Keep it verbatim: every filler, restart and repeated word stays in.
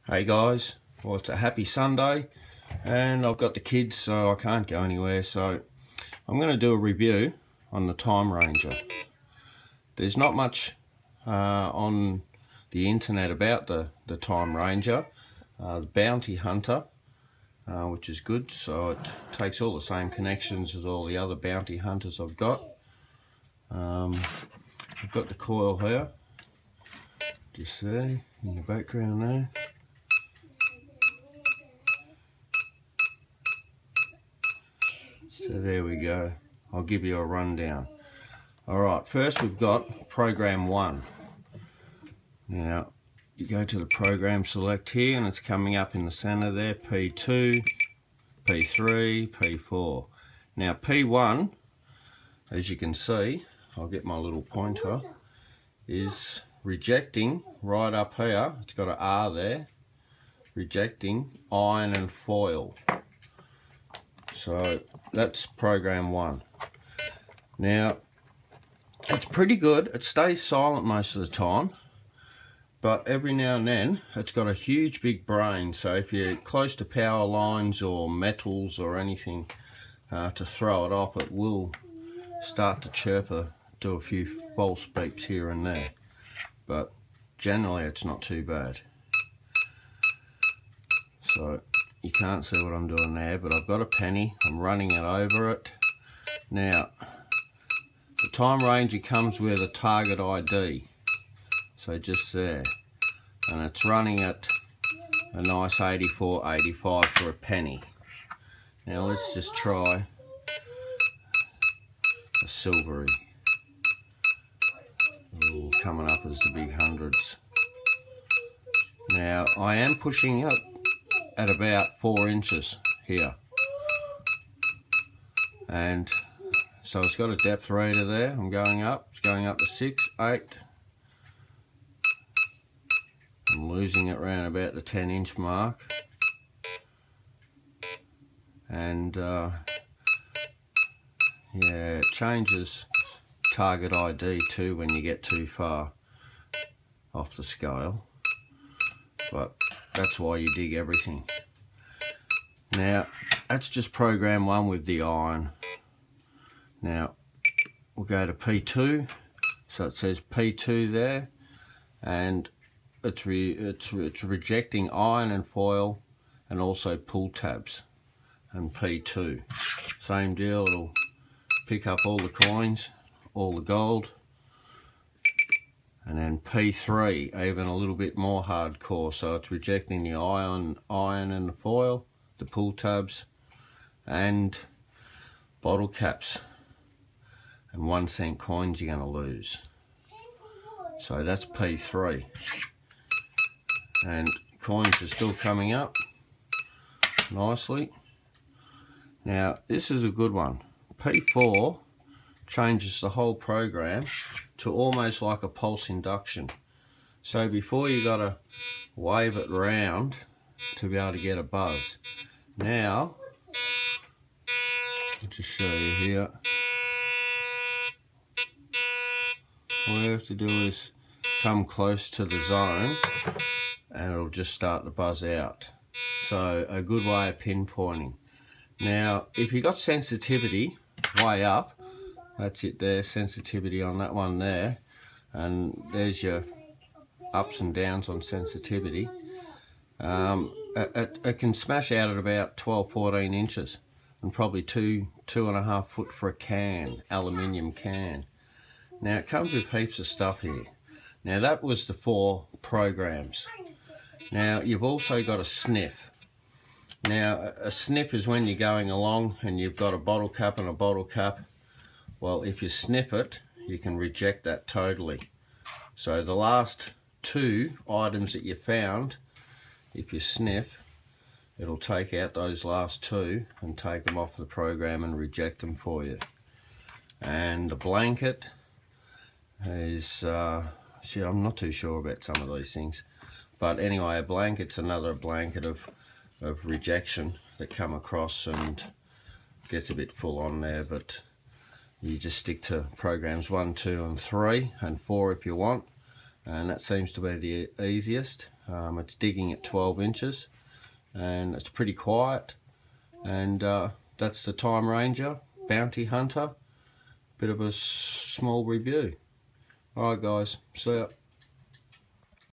Hey guys, well it's a happy Sunday and I've got the kids so I can't go anywhere, so I'm going to do a review on the Time Ranger. There's not much uh, on the internet about the, the Time Ranger, uh, the Bounty Hunter, uh, which is good, so it takes all the same connections as all the other Bounty Hunters I've got. Um, I've got the coil here, just there in the background there. So there we go. I'll give you a rundown. Alright, first we've got program one. Now, you go to the program select here and it's coming up in the center there, P two, P three, P four. Now P one, as you can see, I'll get my little pointer, is rejecting right up here, it's got an R there, rejecting iron and foil. So that's program one. Now, it's pretty good. It stays silent most of the time, but every now and then it's got a huge big brain, so if you're close to power lines or metals or anything uh, to throw it off, it will start to chirp, a, do a few false beeps here and there, but generally it's not too bad. So you can't see what I'm doing there, but I've got a penny, I'm running it over it. Now, the Time Ranger comes with a target I D, so just there, and it's running at a nice eighty-four eighty-five for a penny. Now let's just try a silvery. Ooh, coming up as the big hundreds. Now I am pushing it at about four inches here, and so it's got a depth reader there. I'm going up, it's going up to six, eight. I'm losing it around about the ten inch mark, and uh, yeah, it changes target I D too when you get too far off the scale, but that's why you dig everything. Now, that's just program one with the iron. Now, we'll go to P two. So it says P two there, and it's, re it's, it's rejecting iron and foil and also pull tabs. And P two, same deal, it'll pick up all the coins, all the gold. And then P three, even a little bit more hardcore, so it's rejecting the iron, iron and the foil, the pull tabs, and bottle caps. And one cent coins you're going to lose. So that's P three. And coins are still coming up nicely. Now this is a good one. P four changes the whole program to almost like a pulse induction. So before you got to wave it round to be able to get a buzz. Now, I'll just show you here. All you have to do is come close to the zone and it'll just start to buzz out. So a good way of pinpointing. Now, if you got sensitivity way up, that's it there, sensitivity on that one there, and there's your ups and downs on sensitivity. Um, it, it can smash out at about twelve fourteen inches and probably two two and a half foot for a can, aluminium can. Now it comes with heaps of stuff here. Now that was the four programs. Now you've also got a sniff. Now a sniff is when you're going along and you've got a bottle cap and a bottle cap. Well, if you sniff it, you can reject that totally. So the last two items that you found, if you sniff, it'll take out those last two and take them off the program and reject them for you. And the blanket is, uh, see, I'm not too sure about some of these things. But anyway, a blanket's another blanket of, of rejection that come across and gets a bit full on there, but you just stick to programs one, two and three and four if you want, and that seems to be the easiest. Um, it's digging at twelve inches and it's pretty quiet. And uh, that's the Time Ranger Bounty Hunter. Bit of a small review. Alright guys, see ya.